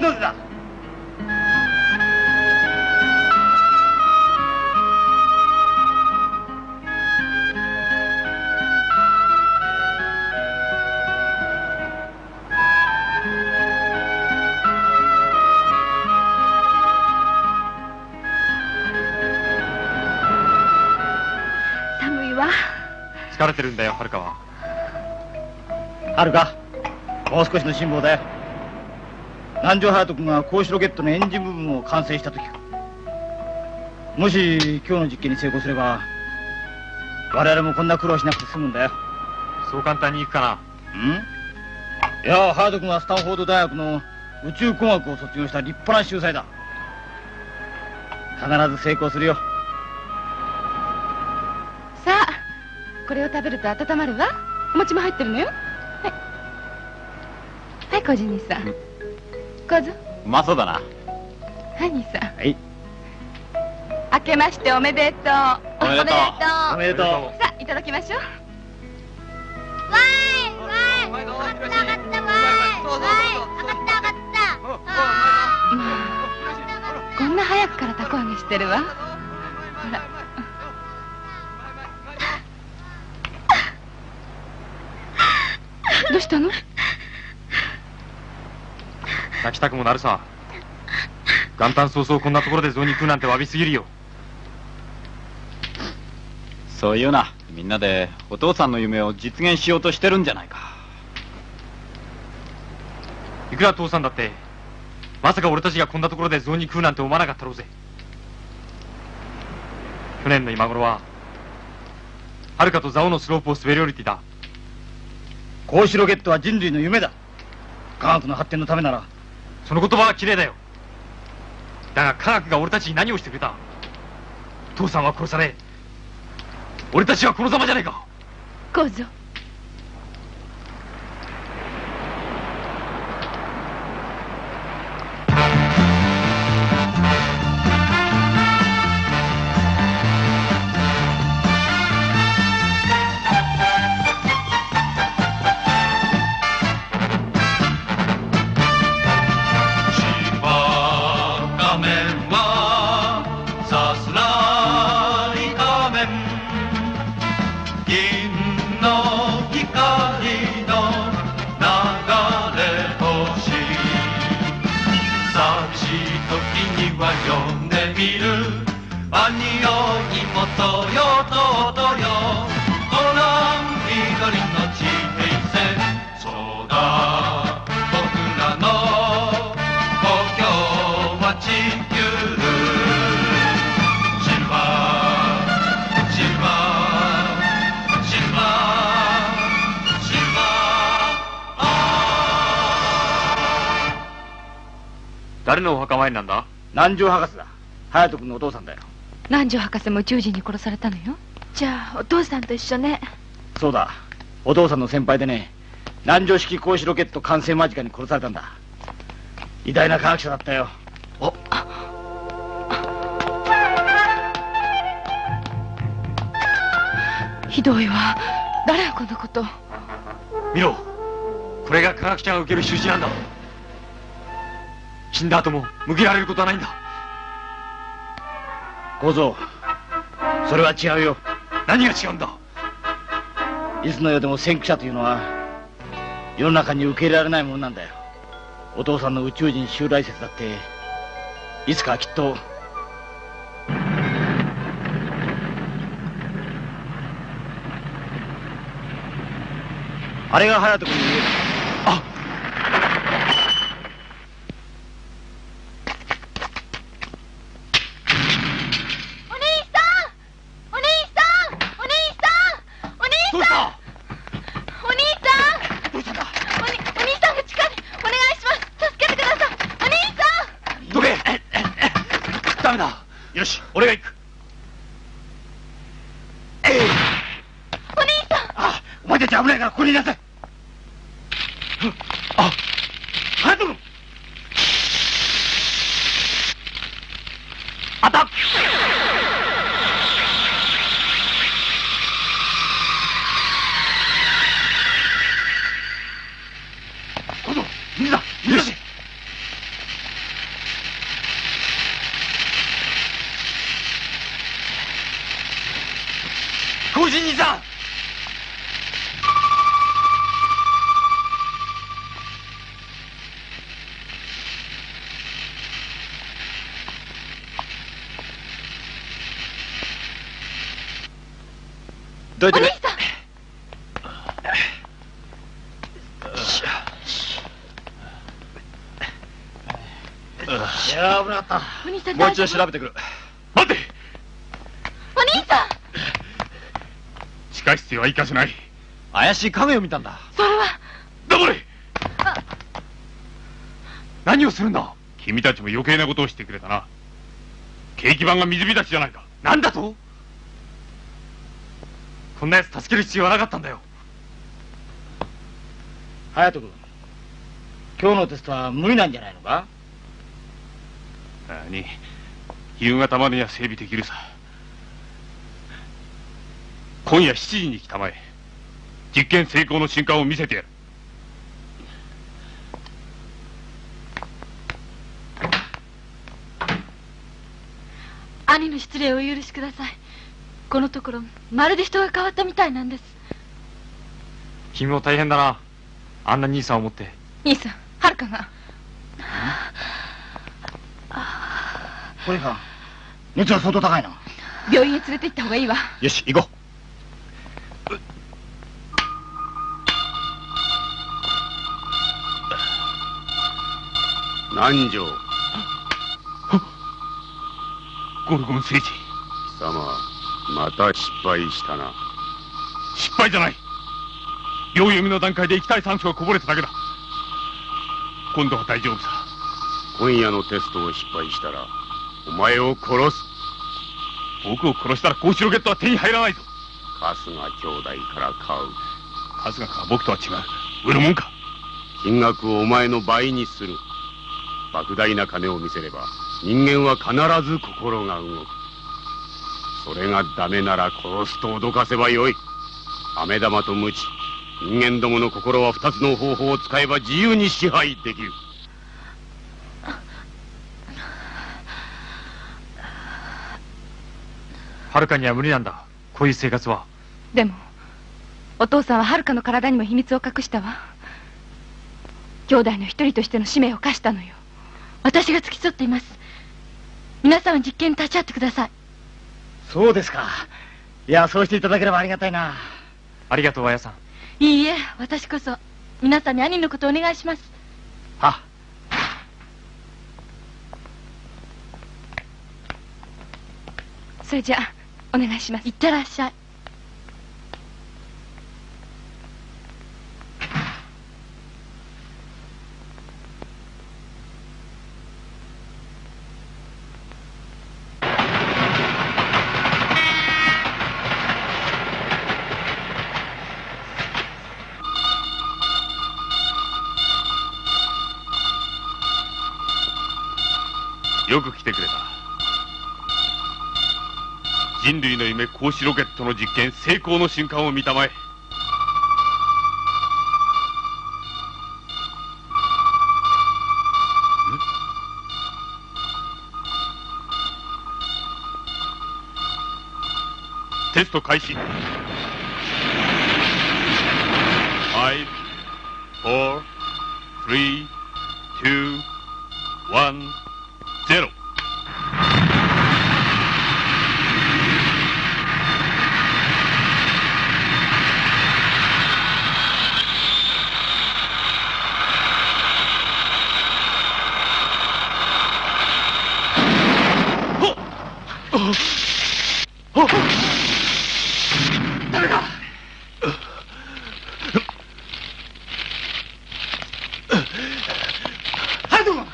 の出だ。 寒いわ。 疲れてるんだよ、はるかは。 はるか、もう少しの辛抱だよ。南條隼人君が格子ロケットのエンジン部分を完成した時か。もし今日の実験に成功すれば我々もこんな苦労しなくて済むんだよ。 そう簡単にいくかな。 いや、隼人君はスタンフォード大学の宇宙工学を卒業した立派な秀才だ。必ず成功するよ。 さあ、これを食べると温まるわ。お餅も入ってるのよ。はい、はい、小路兄さん。どうぞ。 うまそうだな。 はい、兄さん。 はい。 明けましておめでとう。 おめでとう。 おめでとう。 さあ、いただきましょう。 わーいわーい、上がった上がったわーい、わーい、上がった上がった。 こんな早くからたこ揚げしてるわ。ほら。どうしたの？ 泣きたくもなるさ。元旦早々こんなところで雑煮食うなんてわびすぎるよ。 そういうな。みんなでお父さんの夢を実現しようとしてるんじゃないか。 いくら父さんだってまさか俺たちがこんなところで雑煮食うなんて思わなかったろうぜ。去年の今頃ははるかと蔵王のスロープを滑り降りていた。 格子ロケットは人類の夢だ。科学の発展のためなら。 その言葉は綺麗だよ。だが科学が俺たちに何をしてくれた？父さんは殺され俺たちはこのざまじゃないか。 小僧。 誰のお墓参りなんだ？ 南條博士だ。隼人君のお父さんだよ。 南條博士も宇宙人に殺されたのよ。じゃあお父さんと一緒ね。 そうだ、お父さんの先輩でね、南條式格子ロケット完成間近に殺されたんだ。偉大な科学者だったよ。おひどいわ。誰がこんなこと。 見ろ、これが科学者が受ける印なんだ。死んだ後も向けられることはないんだ。 小僧、それは違うよ。 何が違うんだ？ いつの世でも先駆者というのは世の中に受け入れられないものなんだよ。お父さんの宇宙人襲来説だっていつかきっと。あれが隼人君に言える。あっ、よし、俺が行く。 お兄さん。 あ、お前たち危ないからここにいなさい。あ、隼人君。あたっ。小僧、水だ、水だ。 兄さん。 お兄さん。 いやー、危なかった。 お兄さん、 もう一度調べてくる。 待て。 お兄さん。 地下室へは行かせない。 怪しい影を見たんだ。 それは。 黙れ。何をするんだ。君たちも余計なことをしてくれたな。景気板が水浸しじゃないか。なんだと。こんな奴助ける必要はなかったんだよ。 隼人君、今日のテストは無理なんじゃないのか。 何、夕方までには整備できるさ。今夜7時に来たまえ。実験成功の瞬間を見せてやる。 兄の失礼をお許しください。このところまるで人が変わったみたいなんです。 君も大変だな。あんな兄さんを持って。 兄さん、遥が。 これか、熱は相当高いな。 病院へ連れて行った方がいいわ。 よし、行こう。南條。 ゴルゴン星人。 貴様、また失敗したな。 失敗じゃない。秒読みの段階で液体酸素がこぼれただけだ。今度は大丈夫さ。 今夜のテストを失敗したらお前を殺す。 僕を殺したら高シロゲットは手に入らないぞ。 春日兄弟から買う。 春日か僕とは違う。売るもんか。 金額をお前の倍にする。莫大な金を見せれば人間は必ず心が動く。それがダメなら殺すと脅かせばよい。飴玉と鞭、人間どもの心は二つの方法を使えば自由に支配できる。 遥には無理なんだ、こういう生活は。 でもお父さんは遥の体にも秘密を隠したわ。兄弟の一人としての使命を課したのよ。私が付き添っています。皆さんは実験に立ち会ってください。 そうですか。いや、そうしていただければありがたいな。 ありがとう、あやさん。 いいえ、私こそ皆さんに兄のことをお願いします。 は。 それじゃあお願いします。いってらっしゃい。 よく来てくれた。人類の夢光子ロケットの実験成功の瞬間を見たまえ。テスト開始。5、4、3、2、1、0。 誰か。隼人君。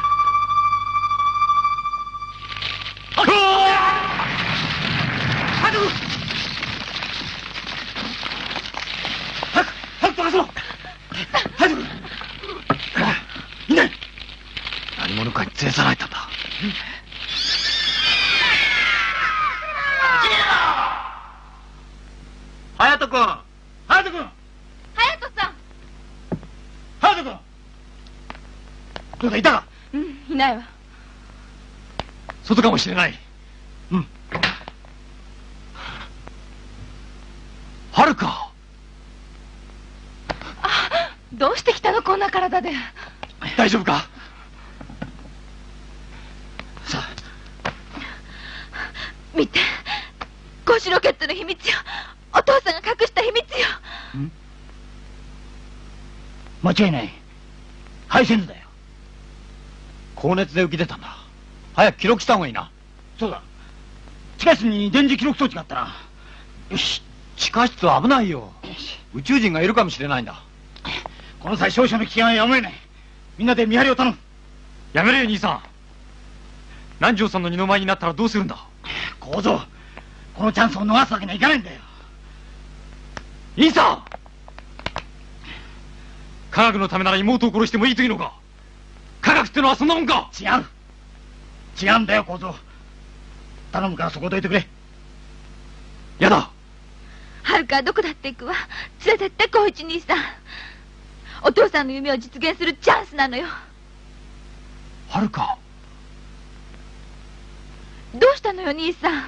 何者かに連れ去られたんだ。 隼人君。隼人君。 隼人さん。 隼人君。どうだ、いたか。 うん、いないわ。 外かもしれない。 遥か。 どうして来たの、こんな体で。 大丈夫か。 さあ、 見て、公衆ロケットの秘密よ。お父さんが隠した秘密よ。 間違いない。配線図だよ。 高熱で浮き出たんだ。早く記録した方がいいな。 そうだ。地下室に電磁記録装置があったな。よし。 地下室は危ないよ。宇宙人がいるかもしれないんだ。 この際少々の危険はやむを得ない。みんなで見張りを頼む。 やめろよ兄さん。南條さんの二の舞になったらどうするんだ。 小僧、このチャンスを逃すわけにはいかないんだよ。 兄さん、科学のためなら妹を殺してもいいというのか。科学ってのはそんなもんか。 違うんだよ小僧。頼むからそこどいてくれ。 やだ。 遥はどこだって行くわ。連れてって光一兄さん。お父さんの夢を実現するチャンスなのよ。 遥か。 どうしたのよ兄さん。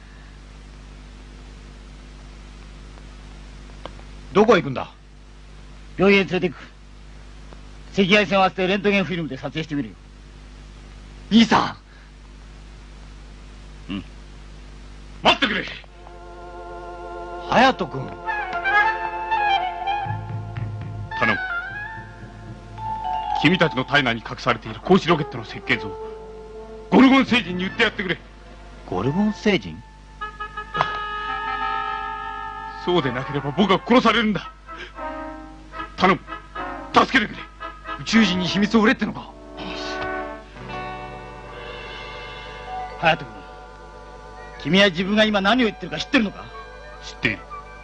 どこへ行くんだ。 病院へ連れて行く。赤外線を当ててレントゲンフィルムで撮影してみるよ。 兄さん。 うん。 待ってくれ。 隼人君。 頼む。君たちの体内に隠されている光子ロケットの設計図をゴルゴン星人に言ってやってくれ。 ゴルゴン星人。 そうでなければ僕は殺されるんだ。頼む、助けてくれ。 宇宙人に秘密を売れってのか。 隼人君、君は自分が今何を言ってるか知ってるのか。 知っている。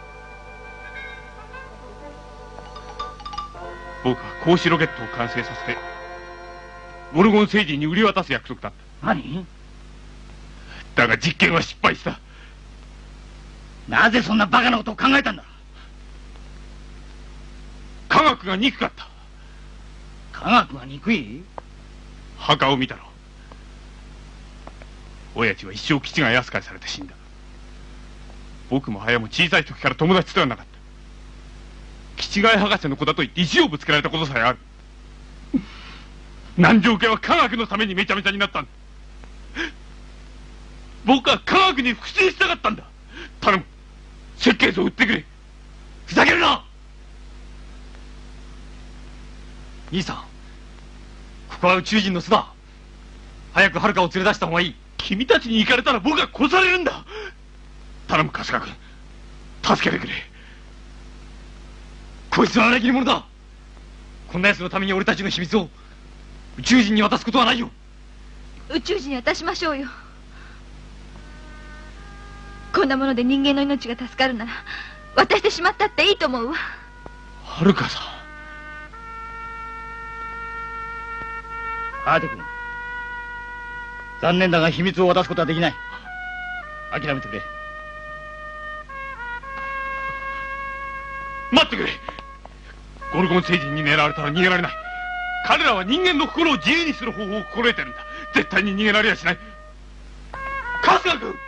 僕は光子ロケットを完成させてゴルゴン星人に売り渡す約束だった。 何？ だが実験は失敗した。 なぜそんなバカなことを考えたんだ。 科学が憎かった。 科学が憎い？ 墓を見たろ。親父は一生基地が扱いされて死んだ。僕も早も小さい時から友達ではなかった。基地外博士の子だと言って意地をぶつけられたことさえある。南條家は科学のためにめちゃめちゃになったんだ。僕は科学に復讐したかったんだ。頼む、設計図を売ってくれ。 ふざけるな。兄さん、ここは宇宙人の巣だ。早く遥を連れ出した方がいい。 君たちに行かれたら僕は殺されるんだ。頼む春日君、助けてくれ。 こいつは裏切り者だ。こんな奴のために俺たちの秘密を宇宙人に渡すことはないよ。 宇宙人に渡しましょうよ。こんなもので人間の命が助かるなら渡してしまったっていいと思うわ。 遥さん。 隼人君、残念だが秘密を渡すことはできない。諦めてくれ。 待ってくれ。ゴルゴン星人に狙われたら逃げられない。彼らは人間の心を自由にする方法を心得てるんだ。絶対に逃げられやしない。春日君。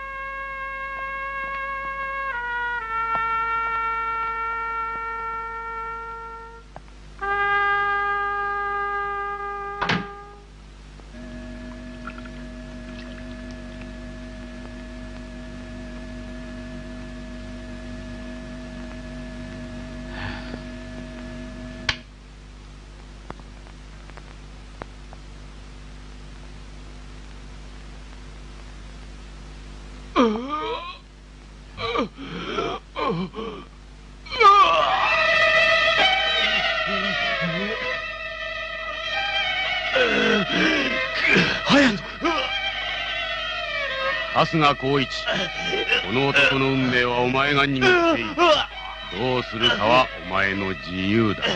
春日光一、この男の運命はお前が握っている。どうするかはお前の自由だ。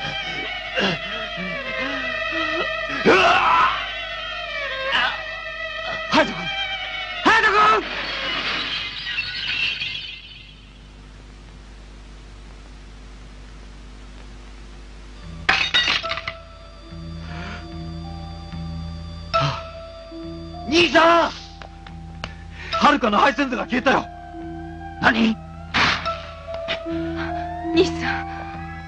隼人君、隼人君。 兄さん、 遥の配線図が消えたよ。 何？ 兄さん。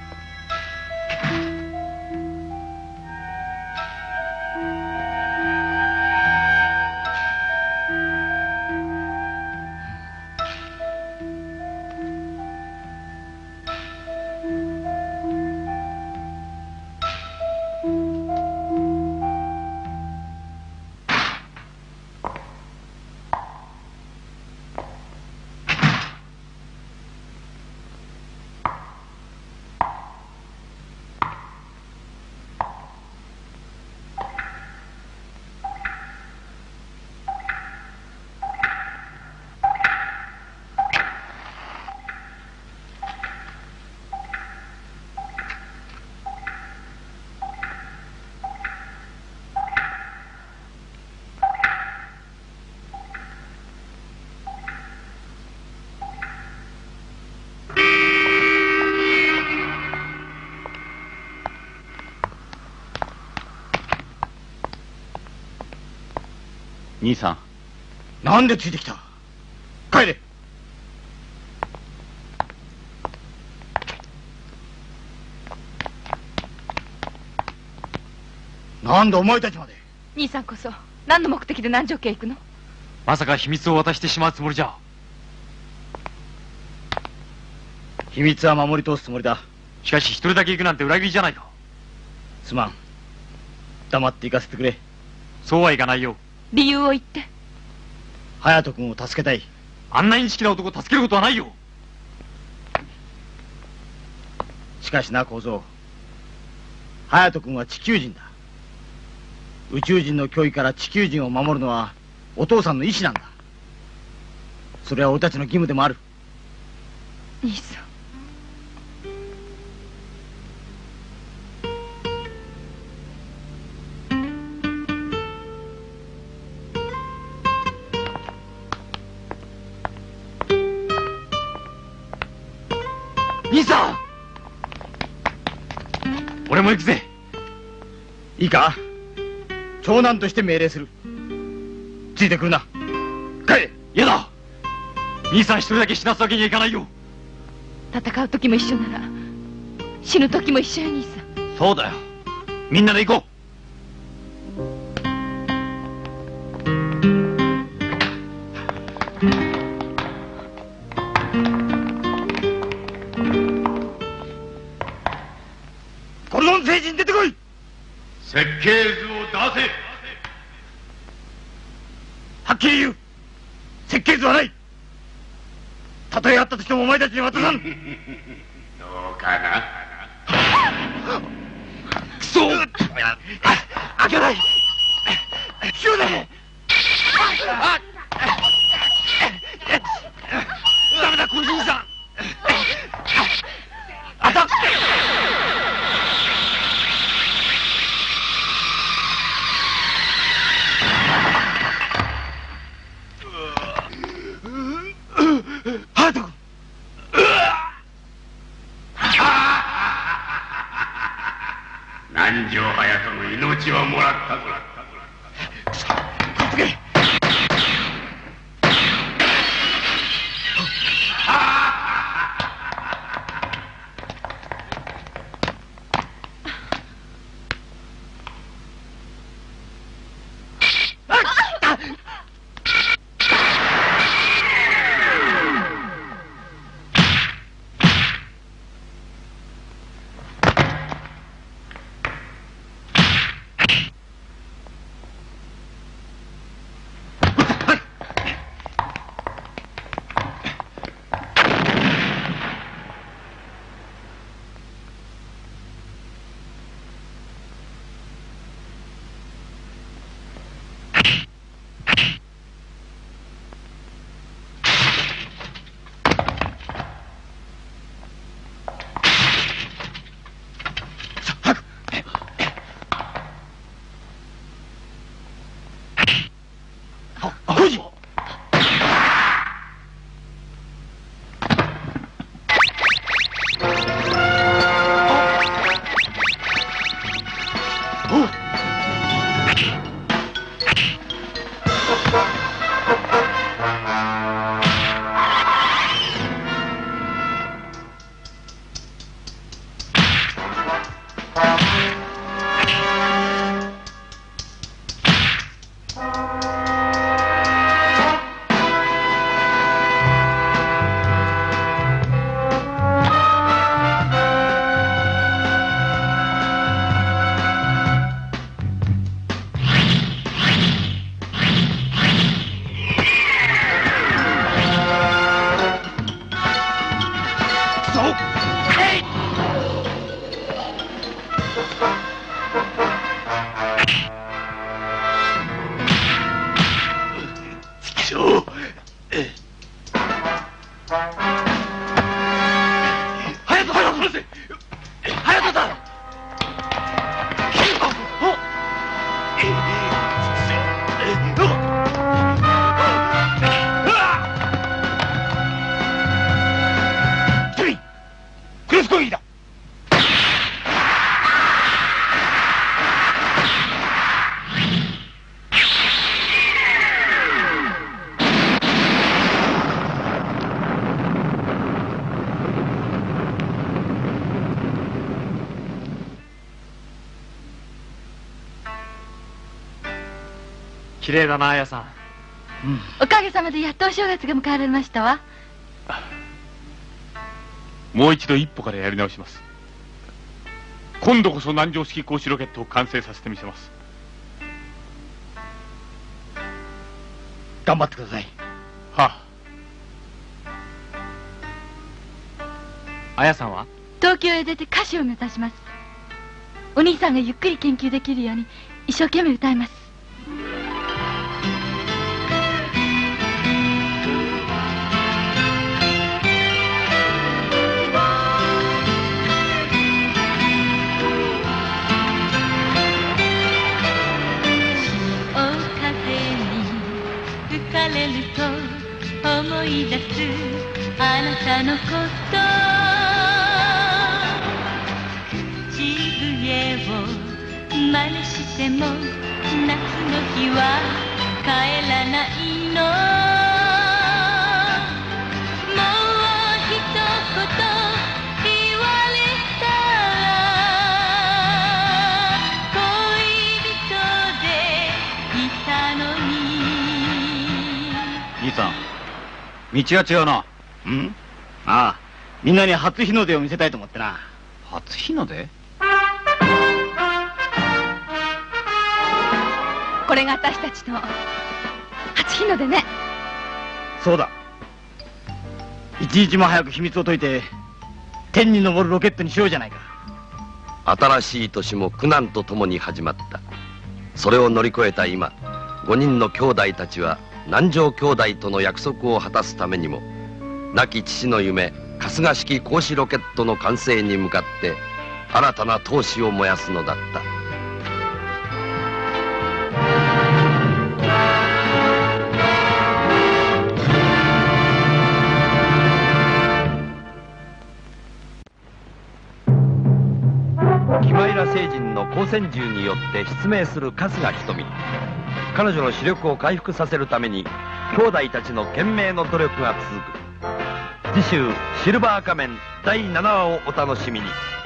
兄さん。 なんでついてきた？帰れ。なんだお前たちまで。 兄さんこそ何の目的で南条家へ行くの？ まさか秘密を渡してしまうつもりじゃ。 秘密は守り通すつもりだ。 しかし一人だけ行くなんて裏切りじゃないか。 すまん。黙って行かせてくれ。 そうはいかないよ。 理由を言って。 隼人君を助けたい。 あんなインチキな男を助けることはないよ。 しかしな小僧、隼人君は地球人だ。宇宙人の脅威から地球人を守るのはお父さんの意志なんだ。それは俺たちの義務でもある。 兄さん。 兄さん、俺も行くぜ。 いいか、長男として命令する。ついてくるな。帰れ。 嫌だ。兄さん一人だけ死なすわけにはいかないよ。 戦う時も一緒なら死ぬ時も一緒よ兄さん。 そうだよ。みんなで行こう。 ゴルドン星人出てこい。 設計図を出せ。 はっきり言う。設計図はない。たとえあったとしてもお前たちに渡さん。 どうかな。 クソ。開けない。引くね。ダメだ小杉さん。あたっ。隼人君。 南條隼人の命はもらったぞ。 こっつけ。 ぞ。 綺麗だな、綾さん。 おかげさまでやっとお正月が迎えられましたわ。 もう一度一歩からやり直します。今度こそ南城式格子ロケットを完成させてみせます。 頑張ってください。 は綾さんは東京へ出て歌手を目指します。お兄さんがゆっくり研究できるように一生懸命歌います。 吹かれると思い出すあなたのこと渋谷を真似しても夏の日は帰らないのもう一言言われたら恋人でいたのに兄さん、道は違うな。 ん？ああ、みんなに初日の出を見せたいと思ってな。 初日の出？ これが私たちの初日の出ね。 そうだ。一日も早く秘密を解いて天に昇るロケットにしようじゃないか。 新しい年も苦難とともに始まった。それを乗り越えた今、5人の兄弟たちは南條兄弟との約束を果たすためにも、亡き父の夢春日式格子ロケットの完成に向かって新たな闘志を燃やすのだった。木前ら星人の光線銃によって失明する春日瞳。彼女の視力を回復させるために兄弟たちの懸命の努力が続く。次週シルバー仮面第7話をお楽しみに。